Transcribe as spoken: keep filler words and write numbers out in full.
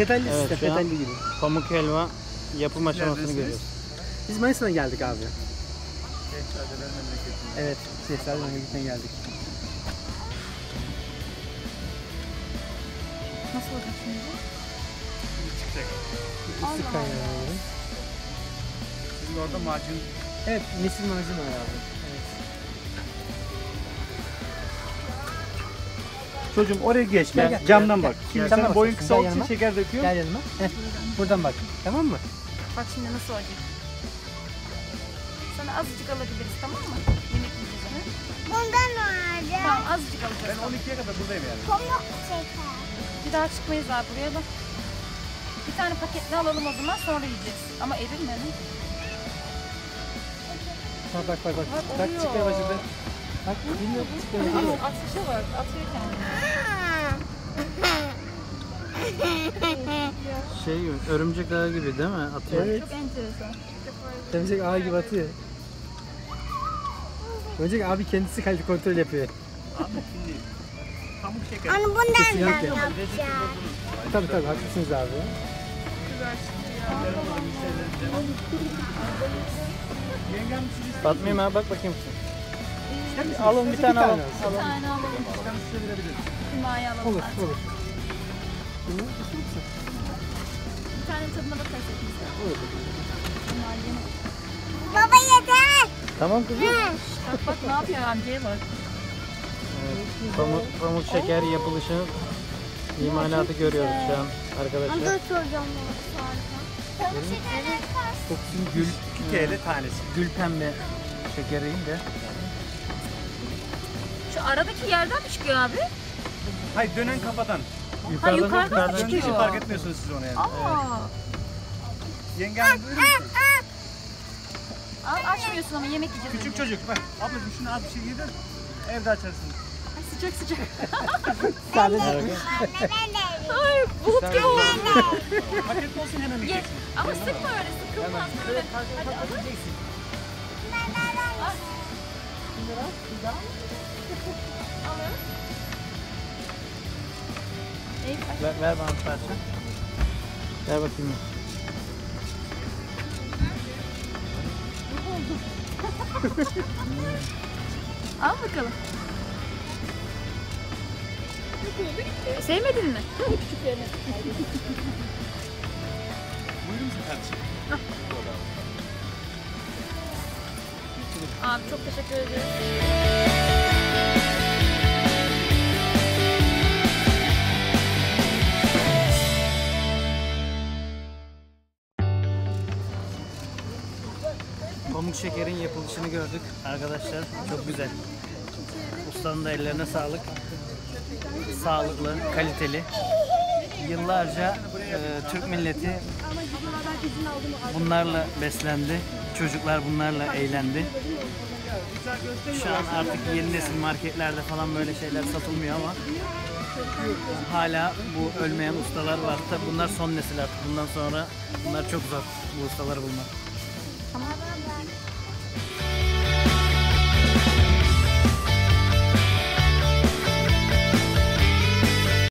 Tetelli Evet, sistem, şu an tetelli gibi. Pamuk helva yapım aşamasını görüyoruz. Biz Manisa'dan geldik abi. Şehzadeler memleketinde. Evet, Şehzade memleketinden geldik. Nasıl olacak şimdi? Çıkacak. Islık Allah kaynağı. Sizin orada macun. Evet, misil macun var abi. Evet. Çocuğum oraya geç. Gel, Gel, gel, camdan gel, bak. gel. Şimdi Camdan senin boyun bakacaksın. kısa Gel olduğu için yanıma. şeker döküyor. Gel yanıma. Heh, buradan bak. Tamam mı? Bak şimdi nasıl olacak? Sana azıcık alabiliriz, tamam mı? Yemek yiyeceğiz onu. Bundan vardı. Tamam, azıcık alacağız. Ben on ikiye kadar buradayım yani. Pamuk şeker. Bir daha çıkmayız abi buraya da. Bir tane paketli alalım o zaman, sonra yiyeceğiz. Ama erir mi? Bak bak bak. Bak, Bak, bak oluyor. çıkmaya başladı. Bak bilmiyorum çıkmaya başladı. Atışa bak, atıyor kendini. Şey gibi, örümcek ağı gibi değil mi? Atıyor. Evet. Çok enteresan. Örümcek ağı gibi atıyor. Örümcek abi kendisi kalite kontrol yapıyor. Abi şimdi pamuk şeker. Onu bundan da Kesinlikle. yapacağım. Tabii tabii haklısınız abi. Yengem siz Fatma'ya bak bakayım. Hadi Alın bir tane alın. Bir tane alalım. ister size verebilirim. Himayı alalım. Olur artık. olur. Bunu ister misin? Bir tane tadına bakarız hepimiz. Olur. Himayı yemek. Baba yeter. Tamam kızım. Bak bak ne yapıyor amcaya bak. Evet, pamuk, pamuk şeker yapılışı imalatı görüyoruz şu an arkadaşlar. Onu da soracağım sonra. Pamuk şekerler kaç? Kokusun gül, iki TL tanesi. gül pembe şekeriyim de. Şu aradaki yerden mi çıkıyor abi? Hayır dönen kafadan. Yukarıdan, yukarıdan yukarıdan çıkıyor. Döndüğü için çıkıyor. fark etmiyorsunuz siz onu yani. Aa. Yengem buyurun musun? Al, açmıyorsun ama yemek yiyeceğiz. Küçük önce. çocuk bak. Ablacığım şunu az bir şey yedir. Evde açarsınız. Ay, sıcak sıcak. Sadece Anne ben de yiyeyim. Ay bulut gibi oldu. Paket olsun hemen Ye. yiyeceksin. Ama sıkma öyle, sıkılmaz böyle. Hadi alın. Al. Alın. Ey, ay, Ver, ver bana bir parça. Ver bakayım. al bakalım. Sevmedin mi? Buyurun musun kardeşim? Abi çok teşekkür ederim. Pamuk şekerin yapılışını gördük arkadaşlar. Çok güzel. Ustanın da ellerine sağlık. Sağlıklı, kaliteli. Yıllarca e, Türk milleti bunlarla beslendi. Çocuklar bunlarla eğlendi. Şu an artık yeni nesil marketlerde falan böyle şeyler satılmıyor ama hala bu ölmeyen ustalar var. Tabii bunlar son nesil artık. Bundan sonra bunlar çok zor bu ustaları bulmak. Baba ben.